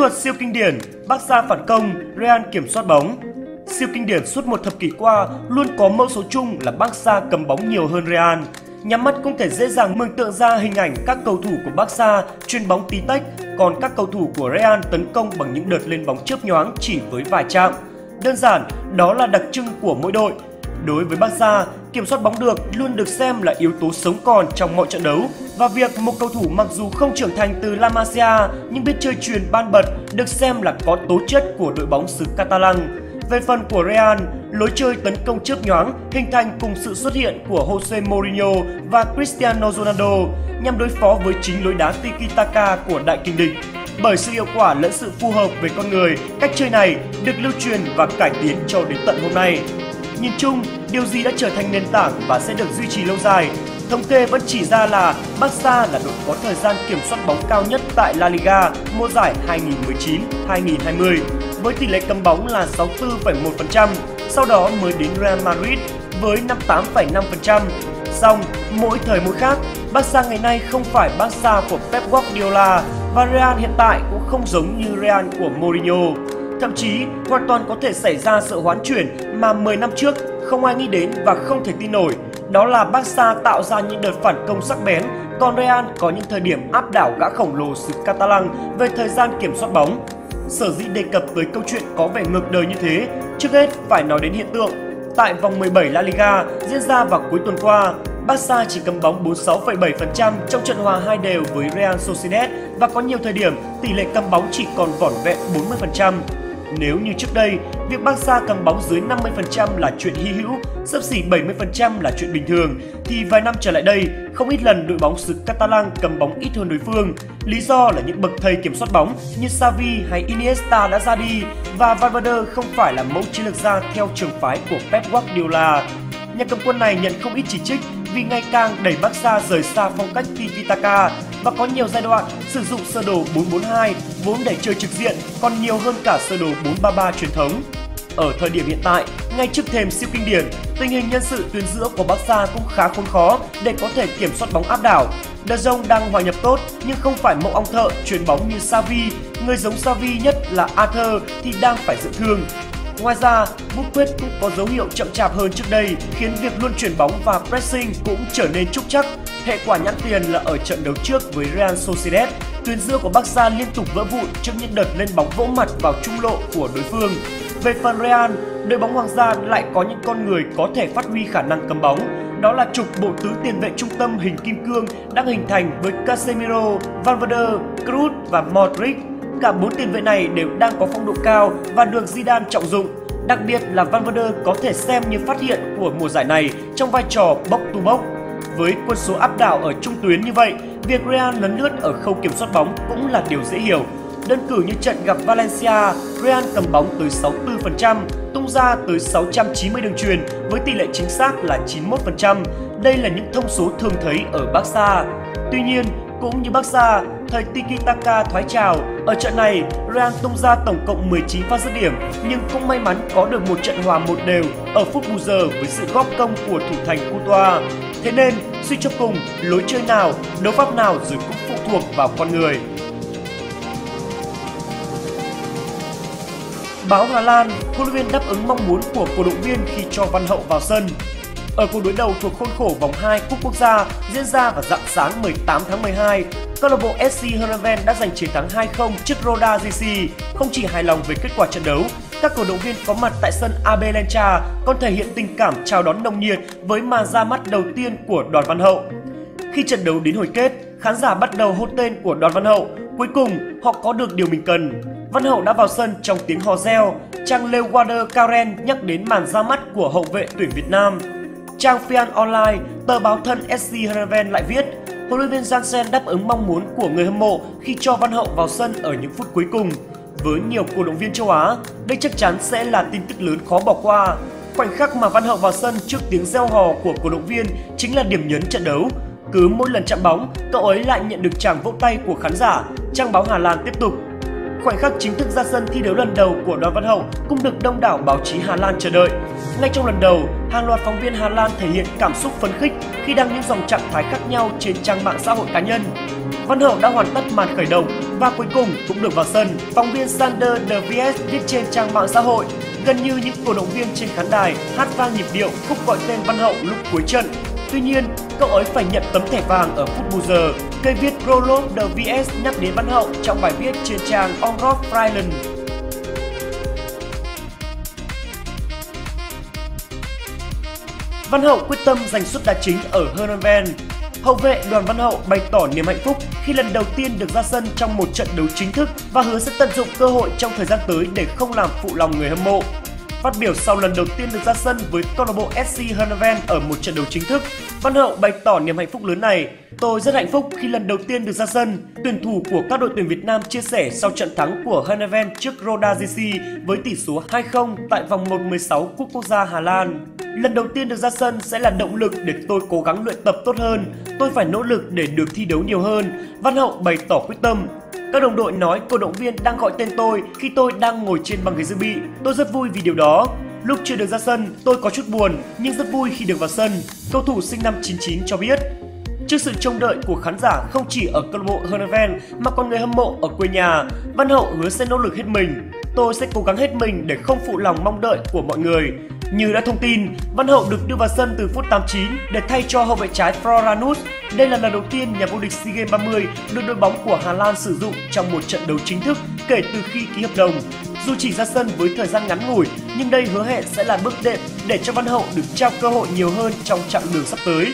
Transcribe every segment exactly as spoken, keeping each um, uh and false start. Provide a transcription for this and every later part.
thuật siêu kinh điển, Barca phản công, Real kiểm soát bóng. Siêu kinh điển suốt một thập kỷ qua luôn có mẫu số chung là Barca cầm bóng nhiều hơn Real. Nhắm mắt cũng thể dễ dàng mường tượng ra hình ảnh các cầu thủ của Barca chuyền bóng tí tách, còn các cầu thủ của Real tấn công bằng những đợt lên bóng chớp nhoáng chỉ với vài chạm. Đơn giản, đó là đặc trưng của mỗi đội. Đối với Barca, kiểm soát bóng được luôn được xem là yếu tố sống còn trong mọi trận đấu, và việc một cầu thủ mặc dù không trưởng thành từ La Masia nhưng biết chơi chuyền ban bật được xem là có tố chất của đội bóng xứ Catalan. Về phần của Real, lối chơi tấn công chớp nhoáng hình thành cùng sự xuất hiện của Jose Mourinho và Cristiano Ronaldo nhằm đối phó với chính lối đá tiki-taka của đại kình địch. Bởi sự hiệu quả lẫn sự phù hợp với con người, cách chơi này được lưu truyền và cải tiến cho đến tận hôm nay. Nhìn chung, điều gì đã trở thành nền tảng và sẽ được duy trì lâu dài? Thống kê vẫn chỉ ra là Barca là đội có thời gian kiểm soát bóng cao nhất tại La Liga mùa giải hai nghìn không trăm mười chín hai nghìn không trăm hai mươi với tỷ lệ cầm bóng là sáu mươi tư phẩy một phần trăm, sau đó mới đến Real Madrid với năm mươi tám phẩy năm phần trăm. Song, mỗi thời mỗi khác, Barca ngày nay không phải Barca của Pep Guardiola và Real hiện tại cũng không giống như Real của Mourinho. Thậm chí, hoàn toàn có thể xảy ra sự hoán chuyển mà mười năm trước không ai nghĩ đến và không thể tin nổi. Đó là Barca tạo ra những đợt phản công sắc bén, còn Real có những thời điểm áp đảo gã khổng lồ xứ Catalan về thời gian kiểm soát bóng. Sở dĩ đề cập tới câu chuyện có vẻ ngược đời như thế, trước hết phải nói đến hiện tượng. Tại vòng mười bảy La Liga diễn ra vào cuối tuần qua, Barca chỉ cầm bóng bốn mươi sáu phẩy bảy phần trăm trong trận hòa hai đều với Real Sociedad và có nhiều thời điểm tỷ lệ cầm bóng chỉ còn vỏn vẹn bốn mươi phần trăm. Nếu như trước đây, việc Barca cầm bóng dưới năm mươi phần trăm là chuyện hy hữu, xấp xỉ bảy mươi phần trăm là chuyện bình thường, thì vài năm trở lại đây, không ít lần đội bóng xứ Catalan cầm bóng ít hơn đối phương. Lý do là những bậc thầy kiểm soát bóng như Xavi hay Iniesta đã ra đi và Valverde không phải là mẫu chiến lược gia theo trường phái của Pep Guardiola. Nhà cầm quân này nhận không ít chỉ trích vì ngày càng đẩy Barca rời xa phong cách tiki-taka và có nhiều giai đoạn sử dụng sơ đồ bốn bốn hai vốn để chơi trực diện còn nhiều hơn cả sơ đồ bốn ba ba truyền thống. Ở thời điểm hiện tại, ngay trước thềm siêu kinh điển, tình hình nhân sự tuyến giữa của Barca cũng khá khốn khó để có thể kiểm soát bóng áp đảo. De Jong đang hòa nhập tốt nhưng không phải mẫu ong thợ chuyền bóng như Xavi, người giống Xavi nhất là Arthur thì đang phải dưỡng thương. Ngoài ra, Busquets cũng có dấu hiệu chậm chạp hơn trước đây, khiến việc luân chuyển bóng và pressing cũng trở nên trúc trắc. Hệ quả nhãn tiền là ở trận đấu trước với Real Sociedad, tuyến giữa của Barca liên tục vỡ vụn trước những đợt lên bóng vỗ mặt vào trung lộ của đối phương. Về phần Real, đội bóng Hoàng gia lại có những con người có thể phát huy khả năng cầm bóng. Đó là trục bộ tứ tiền vệ trung tâm hình kim cương đang hình thành với Casemiro, Valverde, Kroos và Modric. Cả bốn tiền vệ này đều đang có phong độ cao và được Zidane trọng dụng. Đặc biệt là Valverde có thể xem như phát hiện của mùa giải này trong vai trò box to box. Với quân số áp đảo ở trung tuyến như vậy, việc Real lấn lướt ở khâu kiểm soát bóng cũng là điều dễ hiểu. Đơn cử như trận gặp Valencia, Real cầm bóng tới sáu mươi tư phần trăm, tung ra tới sáu trăm chín mươi đường chuyền với tỷ lệ chính xác là chín mươi mốt phần trăm. Đây là những thông số thường thấy ở Barca. Tuy nhiên, cũng như Barca, thời tiki-taka thoái trào, ở trận này Real tung ra tổng cộng mười chín pha dứt điểm nhưng cũng may mắn có được một trận hòa một đều ở phút bù giờ với sự góp công của thủ thành Courtois. Thế nên, suy cho cùng, lối chơi nào, đấu pháp nào rồi cũng phụ thuộc vào con người. Báo Hà Lan, huấn luyện viên đáp ứng mong muốn của cổ động viên khi cho Văn Hậu vào sân. Ở cuộc đối đầu thuộc khuôn khổ vòng hai Cúp Quốc gia diễn ra vào rạng sáng mười tám tháng mười hai, câu lạc bộ ét xê Heerenveen đã giành chiến thắng hai không trước Roda giê xê. Không chỉ hài lòng với kết quả trận đấu, các cổ động viên có mặt tại sân a bê Lencha còn thể hiện tình cảm chào đón nồng nhiệt với màn ra mắt đầu tiên của Đoàn Văn Hậu. Khi trận đấu đến hồi kết, khán giả bắt đầu hô tên của Đoàn Văn Hậu. Cuối cùng, họ có được điều mình cần. Văn Hậu đã vào sân trong tiếng hò reo. Trang Leeuwarder Karen nhắc đến màn ra mắt của hậu vệ tuyển Việt Nam. Trang Fian Online, tờ báo thân ét xê Heerenveen lại viết, huấn luyện viên Jansen đáp ứng mong muốn của người hâm mộ khi cho Văn Hậu vào sân ở những phút cuối cùng. Với nhiều cổ động viên châu Á, đây chắc chắn sẽ là tin tức lớn khó bỏ qua. Khoảnh khắc mà Văn Hậu vào sân trước tiếng reo hò của cổ động viên chính là điểm nhấn trận đấu. Cứ mỗi lần chạm bóng, cậu ấy lại nhận được tràng vỗ tay của khán giả. Trang báo Hà Lan tiếp tục. Khoảnh khắc chính thức ra sân thi đấu lần đầu của Đoàn Văn Hậu cũng được đông đảo báo chí Hà Lan chờ đợi. Ngay trong lần đầu, hàng loạt phóng viên Hà Lan thể hiện cảm xúc phấn khích khi đăng những dòng trạng thái khác nhau trên trang mạng xã hội cá nhân. Văn Hậu đã hoàn tất màn khởi động và cuối cùng cũng được vào sân. Phóng viên Sander De Vries viết trên trang mạng xã hội, gần như những cổ động viên trên khán đài hát vang nhịp điệu khúc gọi tên Văn Hậu lúc cuối trận. Tuy nhiên, cậu ấy phải nhận tấm thẻ vàng ở phút bù giờ. Cây viết Prolog De Vries nhắc đến Văn Hậu trong bài viết trên trang Omroep Friesland. Văn Hậu quyết tâm giành suất đá chính ở Heerenveen. Hậu vệ Đoàn Văn Hậu bày tỏ niềm hạnh phúc khi lần đầu tiên được ra sân trong một trận đấu chính thức và hứa sẽ tận dụng cơ hội trong thời gian tới để không làm phụ lòng người hâm mộ. Phát biểu sau lần đầu tiên được ra sân với câu lạc bộ ét xê Heerenveen ở một trận đấu chính thức, Văn Hậu bày tỏ niềm hạnh phúc lớn này. Tôi rất hạnh phúc khi lần đầu tiên được ra sân. Tuyển thủ của các đội tuyển Việt Nam chia sẻ sau trận thắng của Heerenveen trước Roda giê xê với tỷ số hai không tại vòng một mười sáu Cúp Quốc gia Hà Lan. Lần đầu tiên được ra sân sẽ là động lực để tôi cố gắng luyện tập tốt hơn. Tôi phải nỗ lực để được thi đấu nhiều hơn. Văn Hậu bày tỏ quyết tâm. Các đồng đội nói cổ động viên đang gọi tên tôi khi tôi đang ngồi trên băng ghế dự bị. Tôi rất vui vì điều đó. Lúc chưa được ra sân, tôi có chút buồn nhưng rất vui khi được vào sân. Cầu thủ sinh năm chín chín cho biết. Trước sự trông đợi của khán giả không chỉ ở câu lạc bộ Heerenveen mà còn người hâm mộ ở quê nhà, Văn Hậu hứa sẽ nỗ lực hết mình. Tôi sẽ cố gắng hết mình để không phụ lòng mong đợi của mọi người. Như đã thông tin, Văn Hậu được đưa vào sân từ phút tám mươi chín để thay cho hậu vệ trái Floranus. Đây là lần đầu tiên nhà vô địch SEA Games ba mươi được đội bóng của Hà Lan sử dụng trong một trận đấu chính thức kể từ khi ký hợp đồng. Dù chỉ ra sân với thời gian ngắn ngủi, nhưng đây hứa hẹn sẽ là bước đệm để cho Văn Hậu được trao cơ hội nhiều hơn trong chặng đường sắp tới.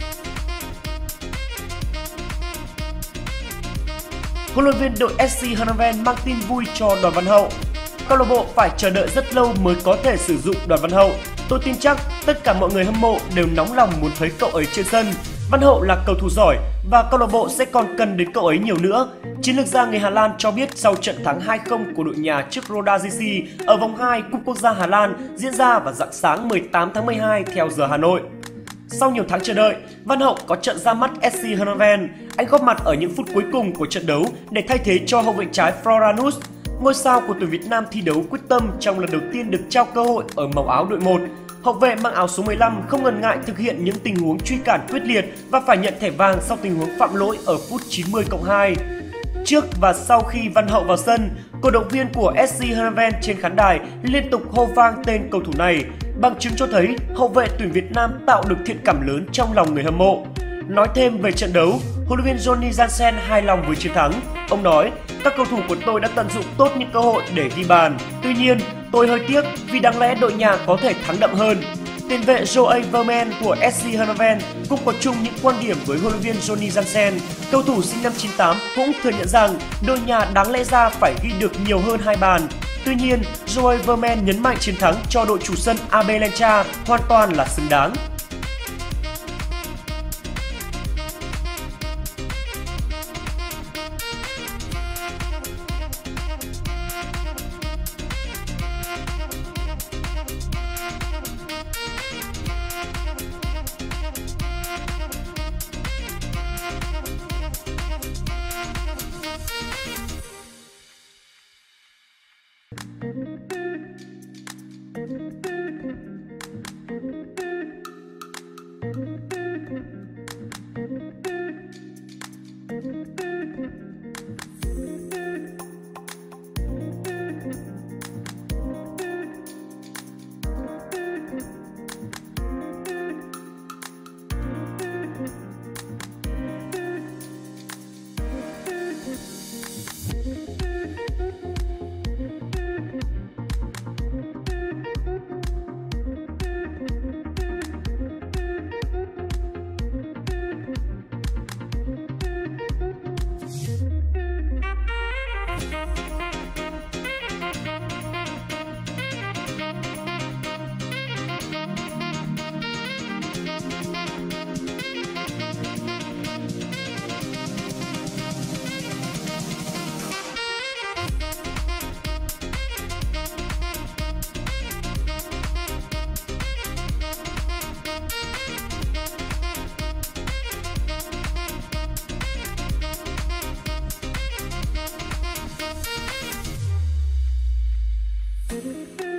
Huấn luyện viên đội ét xê Heerenveen mang tin vui cho Đoàn Văn Hậu. Câu lạc bộ phải chờ đợi rất lâu mới có thể sử dụng Đoàn Văn Hậu. Tôi tin chắc tất cả mọi người hâm mộ đều nóng lòng muốn thấy cậu ấy trên sân. Văn Hậu là cầu thủ giỏi và câu lạc bộ sẽ còn cần đến cậu ấy nhiều nữa. Chiến lược gia người Hà Lan cho biết sau trận thắng hai không của đội nhà trước Roda giê xê ở vòng hai Cúp Quốc gia Hà Lan diễn ra vào rạng sáng mười tám tháng mười hai theo giờ Hà Nội. Sau nhiều tháng chờ đợi, Văn Hậu có trận ra mắt ét xê Heerenveen. Anh góp mặt ở những phút cuối cùng của trận đấu để thay thế cho hậu vệ trái Floranus. Ngôi sao của tuyển Việt Nam thi đấu quyết tâm trong lần đầu tiên được trao cơ hội ở màu áo đội một. Hậu vệ mang áo số mười lăm không ngần ngại thực hiện những tình huống truy cản quyết liệt và phải nhận thẻ vàng sau tình huống phạm lỗi ở phút chín mươi cộng hai. Trước và sau khi Văn Hậu vào sân, cổ động viên của ét xê Heerenveen trên khán đài liên tục hô vang tên cầu thủ này, bằng chứng cho thấy hậu vệ tuyển Việt Nam tạo được thiện cảm lớn trong lòng người hâm mộ. Nói thêm về trận đấu, huấn luyện viên Johnny Jansen hài lòng với chiến thắng. Ông nói, các cầu thủ của tôi đã tận dụng tốt những cơ hội để ghi bàn. Tuy nhiên, tôi hơi tiếc vì đáng lẽ đội nhà có thể thắng đậm hơn. Tiền vệ Joey Vermaelen của ét xê Heerenveen cũng có chung những quan điểm với huấn luyện viên Johnny Jansen. Cầu thủ sinh năm chín tám cũng thừa nhận rằng đội nhà đáng lẽ ra phải ghi được nhiều hơn hai bàn. Tuy nhiên, Joey Vermaelen nhấn mạnh chiến thắng cho đội chủ sân a bê Lencha hoàn toàn là xứng đáng. Thank you.